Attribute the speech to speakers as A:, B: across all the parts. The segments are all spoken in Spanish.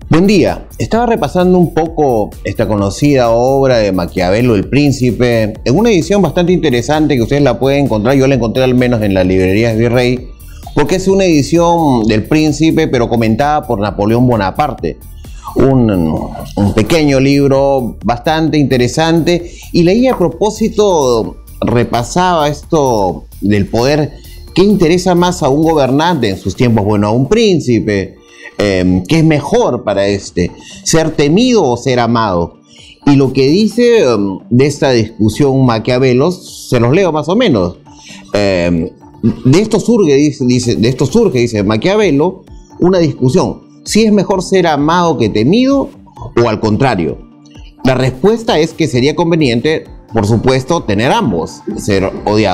A: Buen día. Estaba repasando un poco esta conocida obra de Maquiavelo, El Príncipe, en una edición bastante interesante que ustedes la pueden encontrar. Yo la encontré al menos en las librerías Virrey, porque es una edición del Príncipe, pero comentada por Napoleón Bonaparte. Un pequeño libro bastante interesante, y leí a propósito, repasaba esto del poder. ¿Qué interesa más a un gobernante en sus tiempos? Bueno, a un príncipe. ¿Qué es mejor para ser temido o ser amado? Y lo que dice de esta discusión Maquiavelo, se los leo más o menos. De esto surge, dice Maquiavelo, una discusión. Si es mejor ser amado que temido o al contrario. La respuesta es que sería conveniente, por supuesto, tener ambos. Ser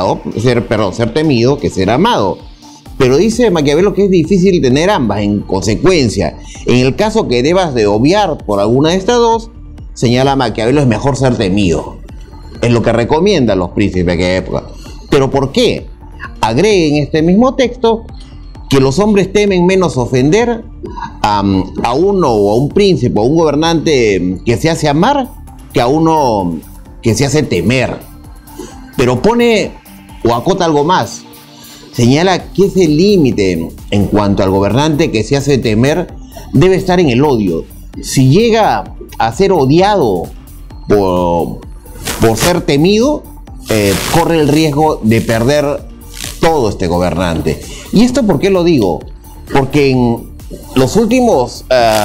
A: temido que ser amado. Pero dice Maquiavelo que es difícil tener ambas. En consecuencia, en el caso que debas de obviar por alguna de estas dos, señala Maquiavelo, es mejor ser temido. Es lo que recomiendan los príncipes de aquella época. ¿Pero por qué? Agrega en este mismo texto que los hombres temen menos ofender a uno o a un príncipe o a un gobernante que se hace amar que a uno que se hace temer. Pero pone o acota algo más. Señala que ese límite en cuanto al gobernante que se hace temer debe estar en el odio. Si llega a ser odiado por ser temido, corre el riesgo de perder todo este gobernante. ¿Y esto por qué lo digo? Porque en los últimos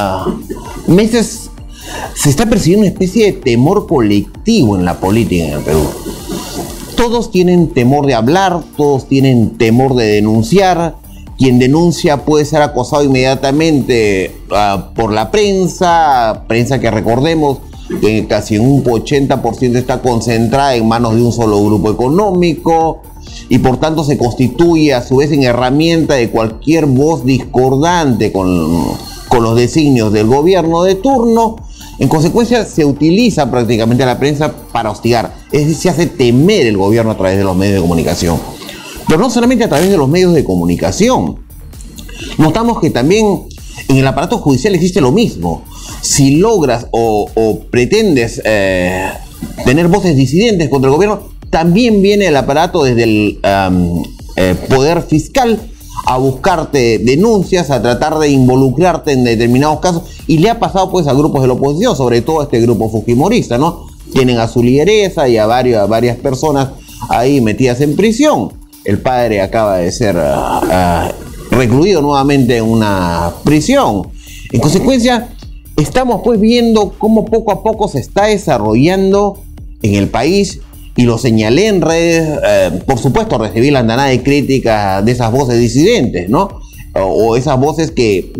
A: meses se está percibiendo una especie de temor colectivo en la política en el Perú. Todos tienen temor de hablar, todos tienen temor de denunciar. Quien denuncia puede ser acosado inmediatamente por la prensa que recordemos que casi un 80% está concentrada en manos de un solo grupo económico y por tanto se constituye a su vez en herramienta de cualquier voz discordante con los designios del gobierno de turno. En consecuencia, se utiliza prácticamente a la prensa para hostigar. Es decir, se hace temer el gobierno a través de los medios de comunicación. Pero no solamente a través de los medios de comunicación. Notamos que también en el aparato judicial existe lo mismo. Si logras o pretendes tener voces disidentes contra el gobierno, también viene el aparato desde el poder fiscal a buscarte denuncias, a tratar de involucrarte en determinados casos, y le ha pasado pues a grupos de la oposición, sobre todo a este grupo fujimorista, ¿no? Tienen a su lideresa y a varias personas ahí metidas en prisión. El padre acaba de ser recluido nuevamente en una prisión. En consecuencia, estamos pues viendo cómo poco a poco se está desarrollando en el país. Y lo señalé en redes, por supuesto recibí la andanada de críticas de esas voces disidentes, ¿no? O esas voces que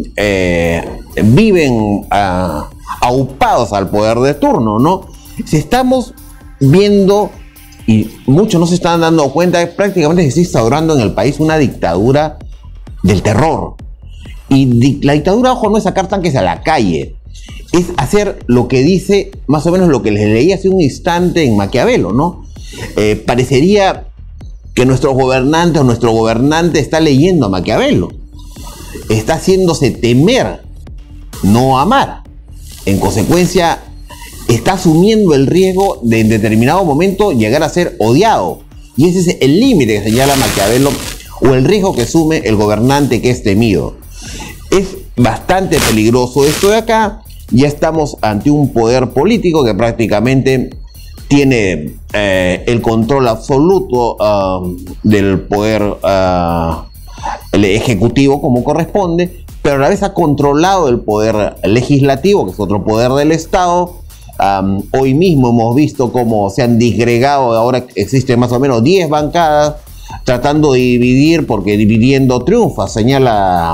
A: viven aupados al poder de turno, ¿no? Si estamos viendo, y muchos no se están dando cuenta, prácticamente se está instaurando en el país una dictadura del terror. Y la dictadura, ojo, no es sacar tanques a la calle. Es hacer lo que dice, más o menos lo que les leí hace un instante en Maquiavelo, ¿no? Parecería que nuestro gobernante está leyendo a Maquiavelo. Está haciéndose temer, no amar. En consecuencia, está asumiendo el riesgo de en determinado momento llegar a ser odiado. Y ese es el límite que señala Maquiavelo, o el riesgo que asume el gobernante que es temido. Es bastante peligroso esto de acá. Ya estamos ante un poder político que prácticamente tiene el control absoluto del poder el ejecutivo como corresponde, pero a la vez ha controlado el poder legislativo, que es otro poder del Estado. Hoy mismo hemos visto cómo se han disgregado, ahora existen más o menos 10 bancadas tratando de dividir, porque dividiendo triunfa, señala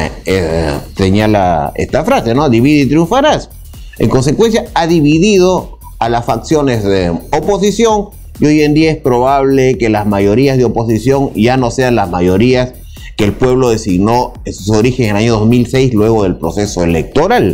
A: esta frase, ¿no? Divide y triunfarás. En consecuencia, ha dividido a las facciones de oposición, y hoy en día es probable que las mayorías de oposición ya no sean las mayorías que el pueblo designó en sus orígenes en el año 2006, luego del proceso electoral.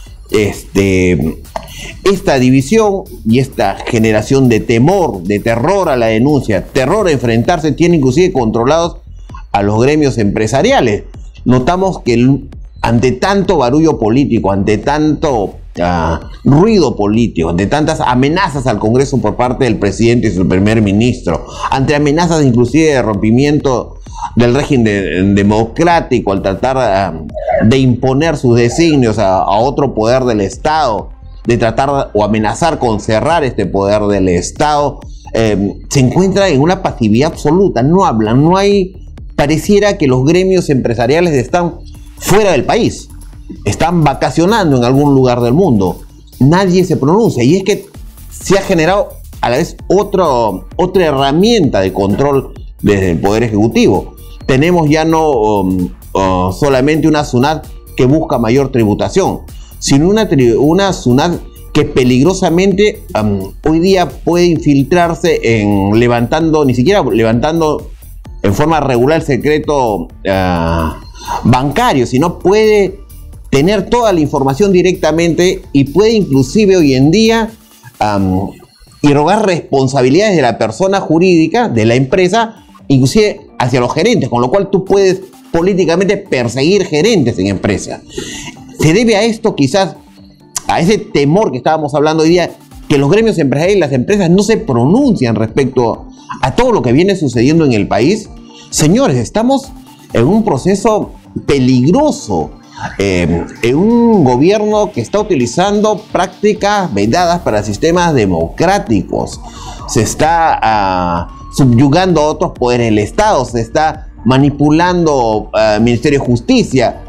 A: Esta división y esta generación de temor, de terror a la denuncia, terror a enfrentarse, tiene inclusive controlados a los gremios empresariales. Notamos que ante tanto barullo político, ante tanto ruido político, ante tantas amenazas al Congreso por parte del presidente y su primer ministro, ante amenazas inclusive de rompimiento del régimen democrático al tratar de imponer sus designios a otro poder del Estado, de tratar o amenazar con cerrar este poder del Estado, se encuentra en una pasividad absoluta, no hablan, no hay, pareciera que los gremios empresariales están fuera del país, están vacacionando en algún lugar del mundo, nadie se pronuncia, y es que se ha generado a la vez otra herramienta de control desde el Poder Ejecutivo. Tenemos ya no solamente una SUNAT que busca mayor tributación, sino una SUNAT que peligrosamente hoy día puede infiltrarse en ni siquiera levantando en forma regular el secreto bancario, sino puede tener toda la información directamente y puede inclusive hoy en día irrogar responsabilidades de la persona jurídica, de la empresa, inclusive hacia los gerentes, con lo cual tú puedes políticamente perseguir gerentes en empresas. Se debe a esto quizás, a ese temor que estábamos hablando hoy día, que los gremios empresariales y las empresas no se pronuncian respecto a todo lo que viene sucediendo en el país. Señores, estamos en un proceso peligroso, en un gobierno que está utilizando prácticas vedadas para sistemas democráticos. Se está subyugando a otros poderes del Estado, se está manipulando el Ministerio de Justicia,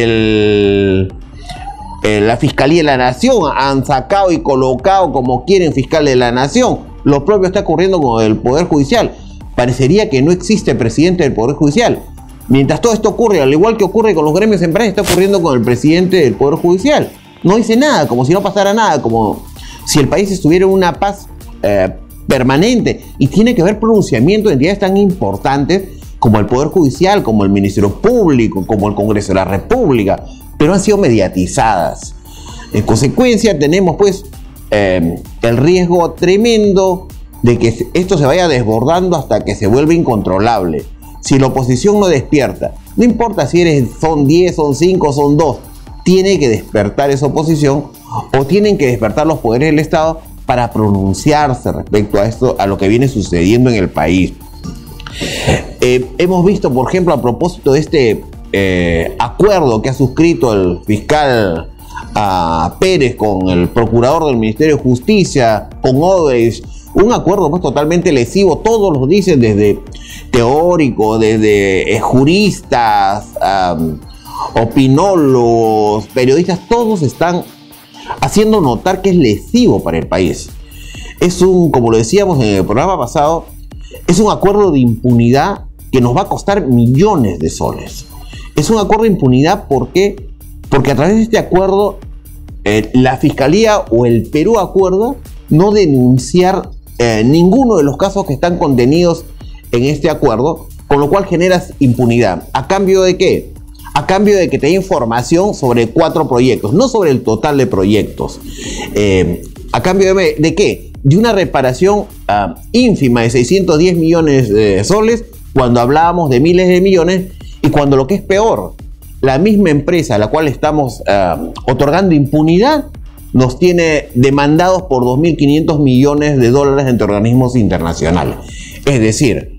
A: la Fiscalía de la Nación, han sacado y colocado como quieren fiscal de la Nación. Lo propio está ocurriendo con el Poder Judicial. Parecería que no existe presidente del Poder Judicial. Mientras todo esto ocurre, al igual que ocurre con los gremios empresariales, está ocurriendo con el presidente del Poder Judicial. No dice nada, como si no pasara nada, como si el país estuviera en una paz permanente. Y tiene que haber pronunciamiento de entidades tan importantes como el Poder Judicial, como el Ministerio Público, como el Congreso de la República, pero han sido mediatizadas. En consecuencia, tenemos pues el riesgo tremendo de que esto se vaya desbordando hasta que se vuelva incontrolable. Si la oposición no despierta, no importa si son 10, son 5, son 2, tiene que despertar esa oposición o tienen que despertar los poderes del Estado para pronunciarse respecto a esto, a lo que viene sucediendo en el país. Hemos visto, por ejemplo, a propósito de este acuerdo que ha suscrito el fiscal Pérez con el procurador del Ministerio de Justicia, con Odebrecht, un acuerdo pues totalmente lesivo, todos lo dicen, desde teóricos, desde juristas, opinólogos, periodistas, todos están haciendo notar que es lesivo para el país. Es como lo decíamos en el programa pasado, es un acuerdo de impunidad que nos va a costar millones de soles. Es un acuerdo de impunidad porque a través de este acuerdo la Fiscalía o el Perú acuerda no denunciar ninguno de los casos que están contenidos en este acuerdo, con lo cual generas impunidad. ¿A cambio de qué? A cambio de que te dé información sobre 4 proyectos, no sobre el total de proyectos. ¿A cambio de qué? De una reparación ínfima de 610 millones de soles, cuando hablábamos de miles de millones, y cuando lo que es peor, la misma empresa a la cual estamos otorgando impunidad nos tiene demandados por 2.500 millones de dólares entre organismos internacionales. Es decir,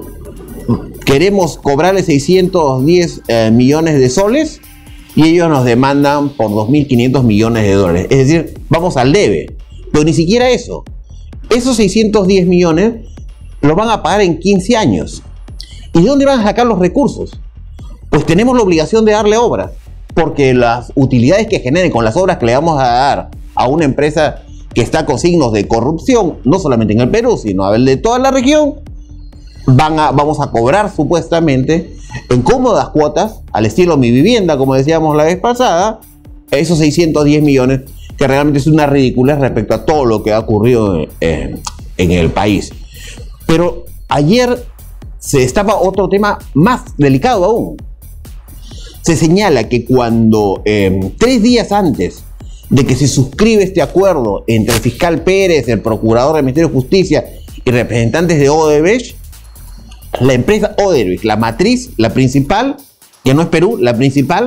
A: queremos cobrarle 610 millones de soles y ellos nos demandan por 2.500 millones de dólares. Es decir, vamos al debe. Pero ni siquiera eso. Esos 610 millones los van a pagar en 15 años. ¿Y de dónde van a sacar los recursos? Pues tenemos la obligación de darle obra, porque las utilidades que generen con las obras que le vamos a dar a una empresa que está con signos de corrupción, no solamente en el Perú, sino a ver de toda la región, vamos a cobrar supuestamente en cómodas cuotas, al estilo Mi Vivienda, como decíamos la vez pasada, esos 610 millones, que realmente es una ridiculez respecto a todo lo que ha ocurrido en el país. Pero ayer se destapa otro tema más delicado aún. Se señala que cuando 3 días antes de que se suscribe este acuerdo entre el fiscal Pérez, el procurador del Ministerio de Justicia y representantes de Odebrecht, la empresa Odebrecht, la matriz, la principal, que no es Perú, la principal,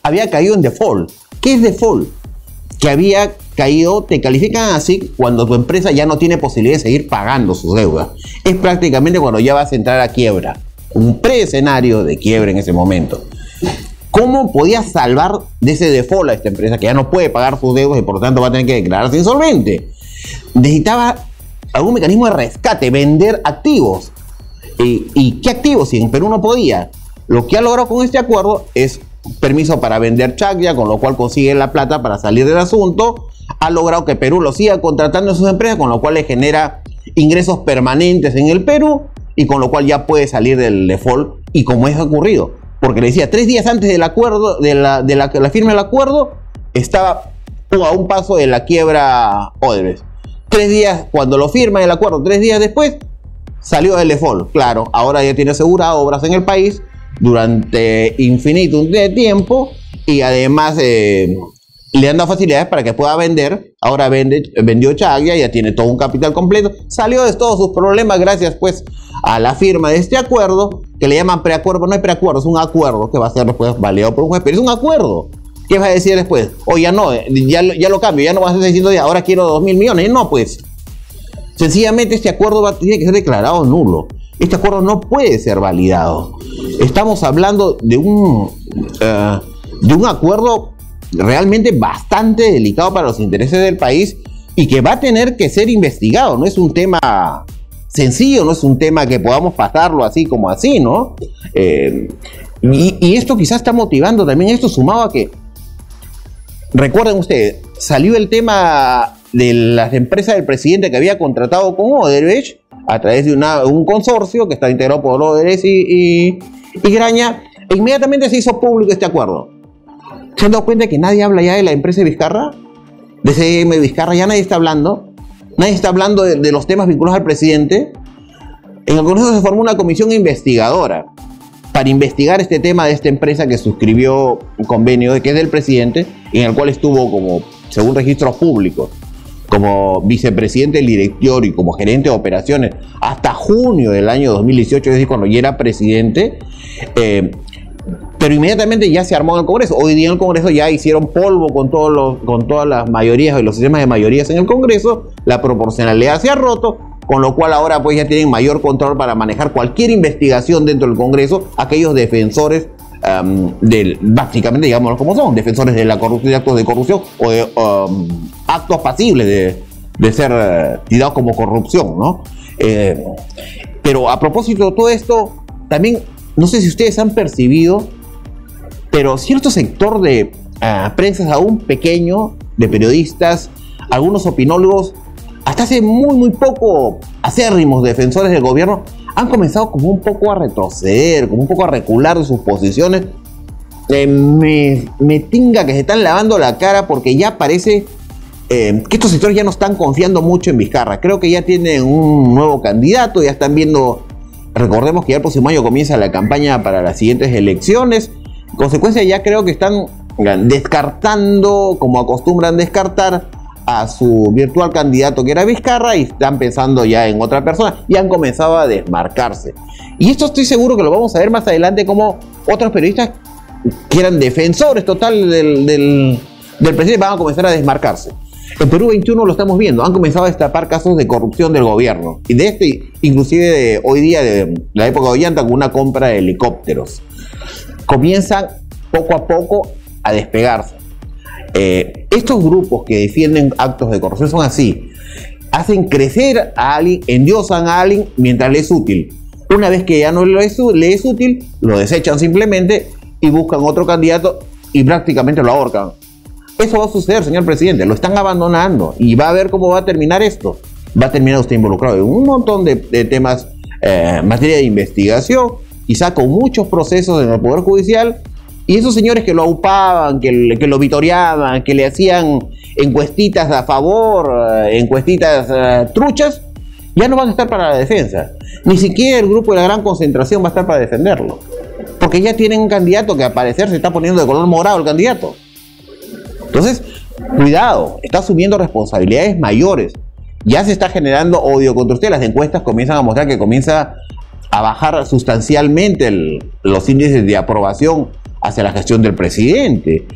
A: había caído en default. ¿Qué es default? Que había caído, te califican así cuando tu empresa ya no tiene posibilidad de seguir pagando sus deudas. Es prácticamente cuando ya vas a entrar a quiebra. Un pre-escenario de quiebra en ese momento. ¿Cómo podías salvar de ese default a esta empresa que ya no puede pagar sus deudas y por lo tanto va a tener que declararse insolvente? Necesitaba algún mecanismo de rescate, vender activos. ¿Y qué activos? Si en Perú no podía. Lo que ha logrado con este acuerdo es permiso para vender Chaclla, con lo cual consigue la plata para salir del asunto. Ha logrado que Perú lo siga contratando en sus empresas, con lo cual le genera ingresos permanentes en el Perú y con lo cual ya puede salir del default. Y como es ocurrido, porque le decía, 3 días antes del acuerdo, de la firma del acuerdo, estaba a un paso de la quiebra Odebrecht. 3 días, cuando lo firma el acuerdo, 3 días después, salió del default. Claro, ahora ya tiene asegurado obras en el país durante infinito de tiempo y además le han dado facilidades para que pueda vender. Ahora vendió Chaclla, ya tiene todo un capital completo, salió de todos sus problemas gracias pues a la firma de este acuerdo que le llaman preacuerdo. No es preacuerdo, es un acuerdo que va a ser después validado por un juez, pero es un acuerdo. ¿Qué vas a decir después? O ya no, ya lo cambio, ya no vas a estar diciendo ahora quiero 2.000 millones. No, pues sencillamente este acuerdo tiene que ser declarado nulo. Este acuerdo no puede ser validado. Estamos hablando de un acuerdo realmente bastante delicado para los intereses del país y que va a tener que ser investigado. No es un tema sencillo, no es un tema que podamos pasarlo así como así, ¿no? Y esto quizás está motivando también esto, sumado a que, recuerden ustedes, salió el tema de las empresas del presidente que había contratado con Odebrecht a través de un consorcio que está integrado por Odebrecht y Graña, e inmediatamente se hizo público este acuerdo. ¿Se han dado cuenta que nadie habla ya de la empresa de Vizcarra? De CM Vizcarra ya nadie está hablando. Nadie está hablando de los temas vinculados al presidente. En el Congreso se formó una comisión investigadora para investigar este tema de esta empresa que suscribió un convenio que es del presidente, en el cual estuvo como, según registros públicos, como vicepresidente del directorio y como gerente de operaciones hasta junio del año 2018, es decir, cuando ya era presidente. Pero inmediatamente ya se armó en el Congreso. Hoy día en el Congreso ya hicieron polvo con todas las mayorías y los sistemas de mayorías en el Congreso. La proporcionalidad se ha roto, con lo cual ahora pues ya tienen mayor control para manejar cualquier investigación dentro del Congreso. Aquellos defensores básicamente, digámoslo como son, defensores de la corrupción, de actos de corrupción o de actos pasibles de ser tirados como corrupción, ¿no? Pero a propósito de todo esto, también, no sé si ustedes han percibido, pero cierto sector de prensa aún pequeño, de periodistas, algunos opinólogos, hasta hace muy poco acérrimos defensores del gobierno, han comenzado como un poco a retroceder, como un poco a recular de sus posiciones. Me tinga que se están lavando la cara porque ya parece que estos sectores ya no están confiando mucho en Vizcarra. Creo que ya tienen un nuevo candidato, ya están viendo. Recordemos que ya el próximo año comienza la campaña para las siguientes elecciones. En consecuencia, ya creo que están descartando, como acostumbran descartar, a su virtual candidato que era Vizcarra y están pensando ya en otra persona y han comenzado a desmarcarse. Y esto estoy seguro que lo vamos a ver más adelante, como otros periodistas que eran defensores total del presidente van a comenzar a desmarcarse. En Perú 21 lo estamos viendo, han comenzado a destapar casos de corrupción del gobierno y de inclusive de hoy día, de la época de Ollanta, con una compra de helicópteros. Comienzan poco a poco a despegarse. Estos grupos que defienden actos de corrupción son así: hacen crecer a alguien, endiosan a alguien mientras le es útil. Una vez que ya no le es útil, lo desechan simplemente y buscan otro candidato y prácticamente lo ahorcan. Eso va a suceder, señor presidente, lo están abandonando y va a ver cómo va a terminar esto. Va a terminar usted involucrado en un montón de temas, materia de investigación, quizá con muchos procesos en el Poder Judicial. Y esos señores que lo aupaban, que lo vitoreaban, que le hacían encuestitas a favor, encuestitas truchas, ya no van a estar para la defensa. Ni siquiera el grupo de la gran concentración va a estar para defenderlo. Porque ya tienen un candidato que al parecer se está poniendo de color morado el candidato. Entonces, cuidado, está asumiendo responsabilidades mayores. Ya se está generando odio contra usted. Las encuestas comienzan a mostrar que comienza a bajar sustancialmente los índices de aprobación hacia la gestión del presidente.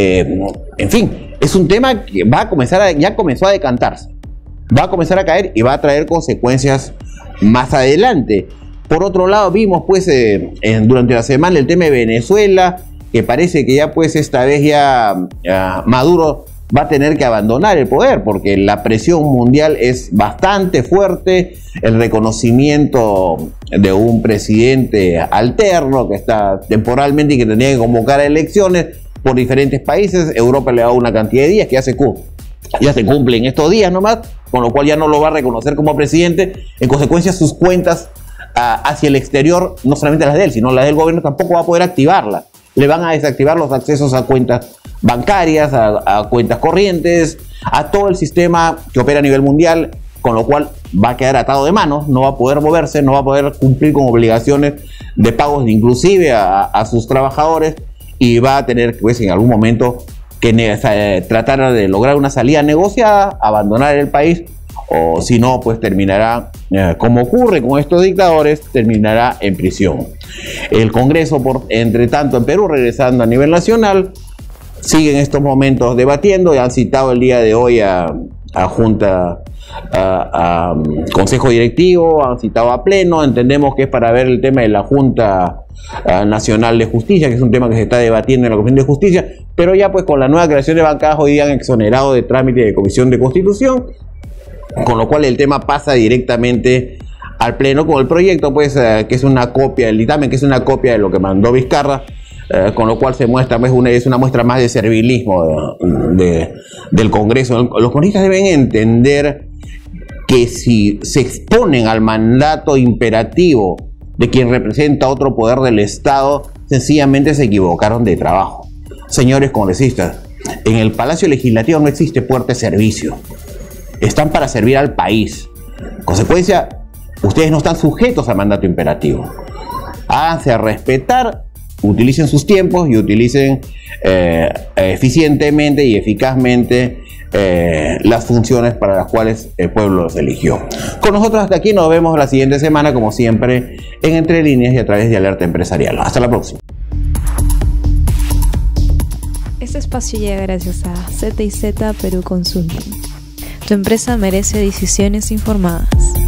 A: En fin, es un tema que va a comenzar ya comenzó a decantarse, va a comenzar a caer y va a traer consecuencias más adelante. Por otro lado, vimos pues durante la semana el tema de Venezuela, que parece que ya pues esta vez ya Maduro va a tener que abandonar el poder, porque la presión mundial es bastante fuerte, el reconocimiento de un presidente alterno que está temporalmente y que tenía que convocar a elecciones por diferentes países. Europa le da una cantidad de días que ya se cumplen estos días nomás, con lo cual ya no lo va a reconocer como presidente. En consecuencia, sus cuentas hacia el exterior, no solamente las de él, sino las del gobierno, tampoco va a poder activarlas. Le van a desactivar los accesos a cuentas bancarias, a cuentas corrientes, a todo el sistema que opera a nivel mundial, con lo cual va a quedar atado de manos, no va a poder moverse, no va a poder cumplir con obligaciones de pagos inclusive a sus trabajadores, y va a tener pues en algún momento que tratar de lograr una salida negociada, abandonar el país, o si no pues terminará, como ocurre con estos dictadores, terminará en prisión. El Congreso, entre tanto en Perú, regresando a nivel nacional, sigue en estos momentos debatiendo. Ya han citado el día de hoy a Junta, a Consejo Directivo, han citado a Pleno. Entendemos que es para ver el tema de la Junta Nacional de Justicia, que es un tema que se está debatiendo en la Comisión de Justicia, pero ya pues con la nueva creación de bancadas hoy día han exonerado de trámite de Comisión de Constitución, con lo cual el tema pasa directamente al Pleno con el proyecto, pues que es una copia del dictamen, que es una copia de lo que mandó Vizcarra, con lo cual se muestra pues, es una muestra más de servilismo del Congreso. Los congresistas deben entender que si se exponen al mandato imperativo de quien representa otro poder del Estado, sencillamente se equivocaron de trabajo. Señores congresistas, en el Palacio Legislativo no existe puerta de servicio. Están para servir al país. En consecuencia, ustedes no están sujetos al mandato imperativo. Háganse a respetar, utilicen sus tiempos y utilicen eficientemente y eficazmente las funciones para las cuales el pueblo los eligió. Con nosotros hasta aquí, nos vemos la siguiente semana, como siempre, en Entre Líneas y a través de Alerta Empresarial. Hasta la próxima.
B: Este espacio llega gracias a Z&Z Perú Consulting. Tu empresa merece decisiones informadas.